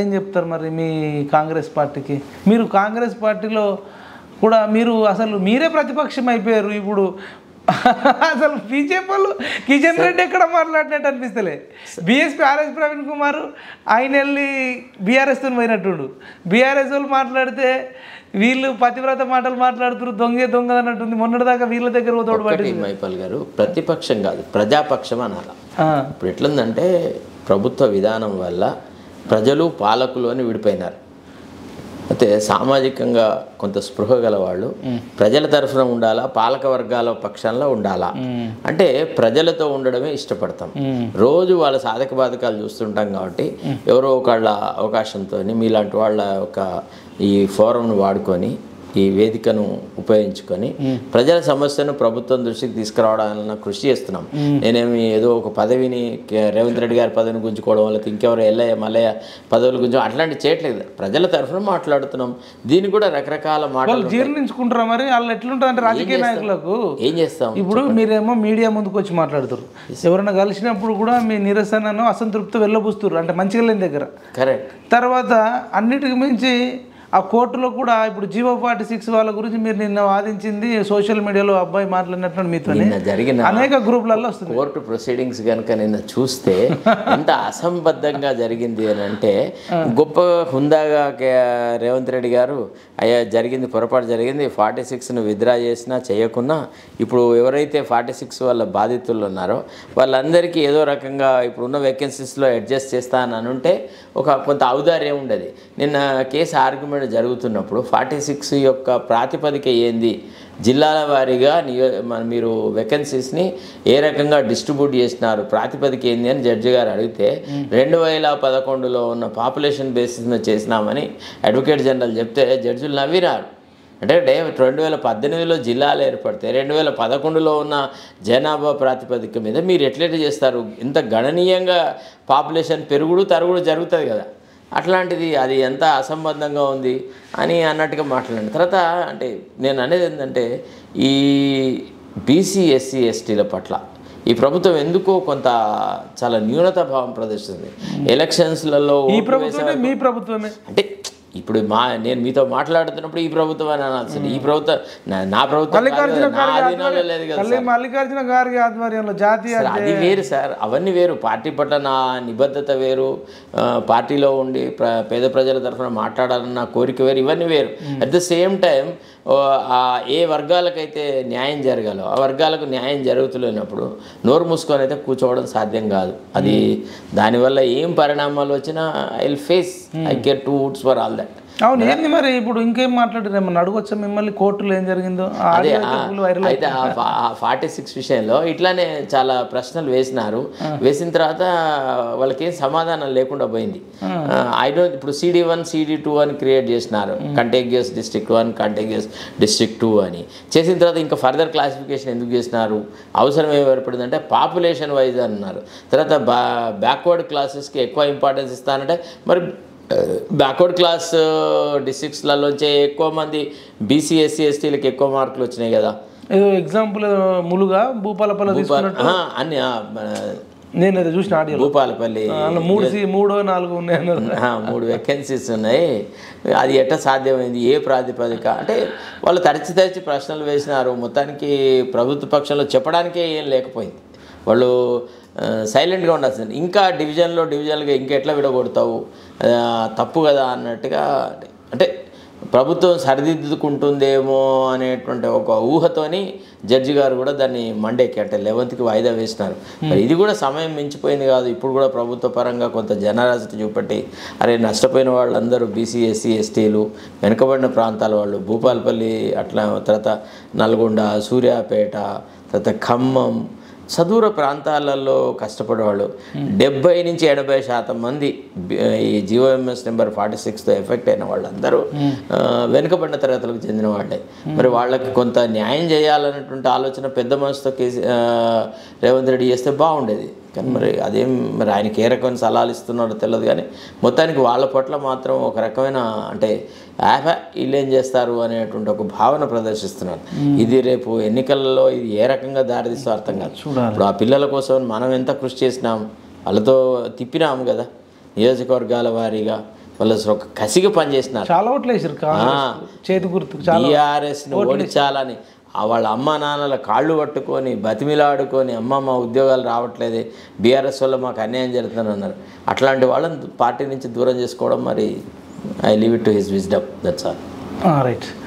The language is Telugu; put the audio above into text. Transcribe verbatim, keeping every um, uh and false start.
ఏం చెప్తారు మరి మీ కాంగ్రెస్ పార్టీకి? మీరు కాంగ్రెస్ పార్టీలో కూడా మీరు అసలు మీరే ప్రతిపక్షం అయిపోయారు ఇప్పుడు. అసలు బీజేపీ వాళ్ళు కిషన్ రెడ్డి ఎక్కడ మాట్లాడినట్టు అనిపిస్తలే. బీఎస్పీ ఆర్ఎస్ ప్రవీణ్ కుమార్ ఆయన వెళ్ళి బీఆర్ఎస్తో పోయినట్టుండు. బీఆర్ఎస్ వాళ్ళు మాట్లాడితే వీళ్ళు పతివ్రత మాటలు మాట్లాడుతున్నారు, దొంగే దొంగ అన్నట్టుంది. మొన్నటిదాకా వీళ్ళ దగ్గర తోడు పట్టి మైపాల్ గారు ప్రతిపక్షం కాదు ప్రజాపక్షం అనాల. ఇప్పుడు ఎట్లుందంటే ప్రభుత్వ విధానం వల్ల ప్రజలు పాలకులు అని విడిపోయినారు. అయితే సామాజికంగా కొంత స్పృహ గల వాళ్ళు ప్రజల తరఫున ఉండాలా, పాలక వర్గాల పక్షంలో ఉండాలా అంటే ప్రజలతో ఉండడమే ఇష్టపడతాం. రోజు వాళ్ళ సాధక బాధకాలు చూస్తుంటాం కాబట్టి ఎవరో ఒకళ్ళ అవకాశంతో మీలాంటి వాళ్ళ ఒక ఈ ఫోరంను వాడుకొని ఈ వేదికను ఉపయోగించుకొని ప్రజల సమస్యను ప్రభుత్వం దృష్టికి తీసుకురావడానికి కృషి చేస్తున్నాం. నేనేమి ఏదో ఒక పదవిని రేవంత్ రెడ్డి గారి పదవిని గుంజుకోవడం వల్ల ఇంకెవరు ఎల్లయ్య మల్లయ్య పదవులు గుంజు అట్లాంటి చేయట్లేదు. ప్రజల తరఫున మాట్లాడుతున్నాం. దీన్ని కూడా రకరకాల మాటలు జీర్ణించుకుంటారా మరి? వాళ్ళు ఎట్లుంటుంది అంటే రాజకీయ నాయకులకు ఏం చేస్తాం? ఇప్పుడు మీరేమో మీడియా ముందుకు వచ్చి మాట్లాడుతారు, ఎవరైనా కలిసినప్పుడు కూడా మీ నిరసనను అసంతృప్తి వెళ్ళబుస్తారు అంటే మంచిగా లేని దగ్గర. కరెక్ట్. తర్వాత అన్నిటికి మించి ఆ కోర్టులో కూడా ఇప్పుడు జీవో ఫార్టీ సిక్స్ వాళ్ళ గురించి మీరు నిన్న వాదించింది సోషల్ మీడియాలో అబ్బాయి మాట్లాడినట్టు మీతో జరిగిన అనేక గ్రూపులలో వస్తుంది. కోర్టు ప్రొసీడింగ్స్ కనుక నిన్న చూస్తే ఎంత అసంబద్ధంగా జరిగింది అని అంటే గొప్ప హుందాగా రేవంత్ రెడ్డి గారు అయ్యా జరిగింది పొరపాటు జరిగింది, ఫార్టీ సిక్స్ను విత్డ్రా చేసినా చేయకున్నా ఇప్పుడు ఎవరైతే ఫార్టీ సిక్స్ వాళ్ళ బాధితులు ఉన్నారో వాళ్ళందరికీ ఏదో రకంగా ఇప్పుడున్న వేకెన్సీస్లో అడ్జస్ట్ చేస్తా అని అనుంటే ఒక కొంత ఔదార్యం ఉండదు. నిన్న కేసు ఆర్గ్యుమెంట్ జరుగుతున్నప్పుడు ఫార్టీ సిక్స్ యొక్క ప్రాతిపదిక ఏంది, జిల్లాల వారీగా నియో మీరు వేకెన్సీస్ని ఏ రకంగా డిస్ట్రిబ్యూట్ చేసినారు, ప్రాతిపదిక ఏంది అని జడ్జి గారు అడిగితే రెండు వేల పదకొండులో ఉన్న పాపులేషన్ బేసిస్ మీద చేసినామని అడ్వకేట్ జనరల్ చెప్తే జడ్జిలు నవ్వినారు. అంటే డే రెండు వేల పద్దెనిమిదిలో జిల్లాలు ఏర్పడితే రెండు వేల పదకొండులో ఉన్న జనాభా ప్రాతిపదిక మీద మీరు ఎట్లెట్లా చేస్తారు? ఇంత గణనీయంగా పాపులేషన్ పెరుగుడు తరుగుడు జరుగుతుంది కదా, అట్లాంటిది అది ఎంత అసంబద్ధంగా ఉంది అని అన్నట్టుగా మాట్లాడండి. తర్వాత అంటే నేను అనేది ఏంటంటే ఈ బీసీ ఎస్సీ ఎస్టీల పట్ల ఈ ప్రభుత్వం ఎందుకో కొంత చాలా న్యూనత భావం ప్రదర్శిస్తుంది. ఎలక్షన్స్లలో ఈ ప్రభుత్వమే మీ ప్రభుత్వమే అంటే ఇప్పుడు మా నేను మీతో మాట్లాడుతున్నప్పుడు ఈ ప్రభుత్వం అని అనాల్సింది. ఈ ప్రభుత్వం నా ప్రభుత్వం లేదు కదా, మల్లికార్జున గారి ఆధ్వర్యంలో జాతీయ అది వేరు సార్. అవన్నీ వేరు. పార్టీ పట్ల నా నిబద్ధత వేరు, పార్టీలో ఉండి పేద ప్రజల తరఫున మాట్లాడాలన్న కోరిక వేరు, ఇవన్నీ వేరు. అట్ ద సేమ్ టైం ఏ వర్గాలకైతే న్యాయం జరగాలో ఆ వర్గాలకు న్యాయం జరుగుతులేనప్పుడు నోరు మూసుకొని అయితే కూర్చోవడం సాధ్యం కాదు. అది దానివల్ల ఏం పరిణామాలు వచ్చినా I will face, I get to woods for all that. అవును. ఏంది మరి ఇప్పుడు ఇంకేం మాట్లాడారు? ఏమన్నా అడగొచ్చా మిమ్మల్ని కోర్టులో ఏం జరిగిందో? అదే అయితే ఫార్టీ సిక్స్ విషయంలో ఇట్లానే చాలా ప్రశ్నలు వేసినారు. వేసిన తర్వాత వాళ్ళకి ఏం సమాధానం లేకుండా పోయింది. ఐ డోంట్ ఇప్పుడు సిడి వన్ సిడి టూ అని క్రియేట్ చేసినారు, contagious district one contagious district two అని. చేసిన తర్వాత ఇంకా ఫర్దర్ క్లాసిఫికేషన్ ఎందుకు చేసినారు? అవసరం ఏమి ఏర్పడిందంటే పాపులేషన్ వైజ్ అన్నారు. తర్వాత బా బ్యాక్వర్డ్ క్లాసెస్కి ఎక్కువ ఇంపార్టెన్స్ ఇస్తానంటే మరి బ్యాక్వర్డ్ క్లాస్ డిస్ట్రిక్ట్స్లలోంచే ఎక్కువ మంది బీసీ ఎస్సీ ఎస్టీలకు ఎక్కువ మార్కులు వచ్చినాయి కదా. ఏదో ఎగ్జాంపుల్ ములుగా భూపాలపల్లి తీసుకున్నట్టు అన్ని నేను అది చూసిన ఆడియో. భూపాలపల్లి మూడు మూడో నాలుగు ఉన్నాయి, మూడు వేకెన్సీస్ ఉన్నాయి. అది ఎట్లా సాధ్యమైంది, ఏ ప్రాతిపదిక అంటే వాళ్ళు తరచి తరచి ప్రశ్నలు వేసినారు. మొత్తానికి ప్రభుత్వ పక్షంలో చెప్పడానికే ఏం లేకపోయింది. వాళ్ళు సైలెంట్గా ఉండాల్సింది. ఇంకా డివిజన్లో డివిజన్లుగా ఇంకా ఎట్లా విడగొడతావు, తప్పు కదా అన్నట్టుగా అంటే ప్రభుత్వం సరిదిద్దుకుంటుందేమో అనేటువంటి ఒక ఊహతోని జడ్జి గారు కూడా దాన్ని మండేకి అంటే లెవెన్త్కి వాయిదా వేసినారు. మరి ఇది కూడా సమయం మించిపోయింది కాదు. ఇప్పుడు కూడా ప్రభుత్వ పరంగా కొంత జనరాశిత చూపెట్టి అరే నష్టపోయిన వాళ్ళందరూ బీసీ ఎస్సీ ఎస్టీలు, వెనుకబడిన ప్రాంతాల వాళ్ళు, భూపాలపల్లి అట్లా తర్వాత నల్గొండ, సూర్యాపేట, తర్వాత ఖమ్మం, సదూర ప్రాంతాలలో కష్టపడేవాళ్ళు డెబ్బై నుంచి ఎనభై శాతం మంది ఈ జియోఎంఎస్ నెంబర్ ఫార్టీ సిక్స్తో ఎఫెక్ట్ అయిన వాళ్ళందరూ వెనుకబడిన తరగతులకు చెందిన వాళ్ళే. మరి వాళ్ళకి కొంత న్యాయం చేయాలన్నటువంటి ఆలోచన పెద్ద మనసుతో కేసీ రేవంత్ రెడ్డి చేస్తే బాగుండేది. కానీ మరి అదేం మరి ఆయనకి ఏ రకమైన సలహాలు ఇస్తున్నారో తెలియదు. కానీ మొత్తానికి వాళ్ళ పట్ల మాత్రం ఒక రకమైన అంటే యాభై వీళ్ళు ఏం చేస్తారు అనేటువంటి ఒక భావన ప్రదర్శిస్తున్నారు. ఇది రేపు ఎన్నికలలో ఇది ఏ రకంగా దారితీస్తూ అర్థం కాదు. ఇప్పుడు ఆ పిల్లల కోసం మనం ఎంత కృషి చేసినాం, వాళ్ళతో తిప్పినాము కదా నియోజకవర్గాల వారీగా. వాళ్ళు అసలు ఒక కసిగా పనిచేసినారు. చాలా ఓట్లు వేసారు కాంగ్రెస్ చేతి గుర్తు చాలా టీఆర్ఎస్ని ఓడించాలని వాళ్ళ అమ్మ నాన్నల కాళ్ళు పట్టుకొని బతిమిలాడుకొని అమ్మ మా ఉద్యోగాలు రావట్లేదే, బీఆర్ఎస్ వల్ల మాకు అన్యాయం జరుగుతుందని అన్నారు. అట్లాంటి వాళ్ళని పార్టీ నుంచి దూరం చేసుకోవడం మరి I leave it to his wisdom. That's all. Right.